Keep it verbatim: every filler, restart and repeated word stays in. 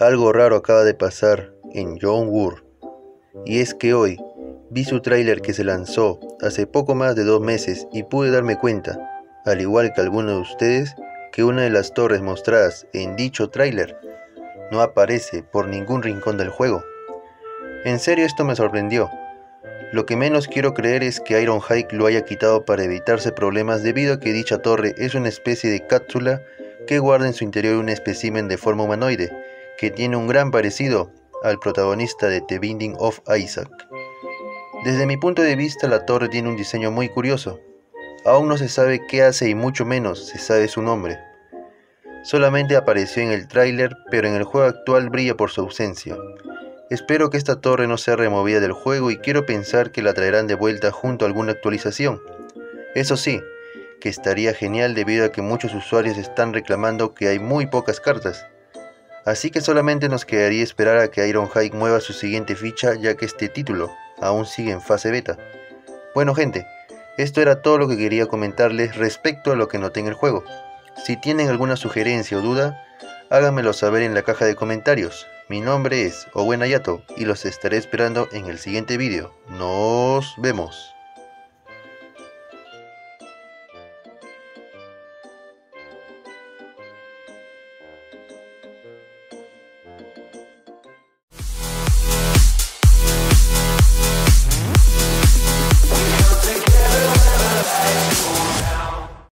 Algo raro acaba de pasar en John Wood, y es que hoy vi su tráiler que se lanzó hace poco más de dos meses y pude darme cuenta, al igual que algunos de ustedes, que una de las torres mostradas en dicho tráiler no aparece por ningún rincón del juego. En serio, esto me sorprendió. Lo que menos quiero creer es que Ironhide lo haya quitado para evitarse problemas, debido a que dicha torre es una especie de cápsula que guarda en su interior un espécimen de forma humanoide, que tiene un gran parecido al protagonista de The Binding of Isaac. Desde mi punto de vista, la torre tiene un diseño muy curioso. Aún no se sabe qué hace y mucho menos se sabe su nombre. Solamente apareció en el tráiler, pero en el juego actual brilla por su ausencia. Espero que esta torre no sea removida del juego y quiero pensar que la traerán de vuelta junto a alguna actualización. Eso sí, que estaría genial debido a que muchos usuarios están reclamando que hay muy pocas cartas. Así que solamente nos quedaría esperar a que Ironhide mueva su siguiente ficha, ya que este título aún sigue en fase beta. Bueno gente, esto era todo lo que quería comentarles respecto a lo que noté en el juego. Si tienen alguna sugerencia o duda, háganmelo saber en la caja de comentarios. Mi nombre es Owen Ayato y los estaré esperando en el siguiente vídeo. Nos vemos.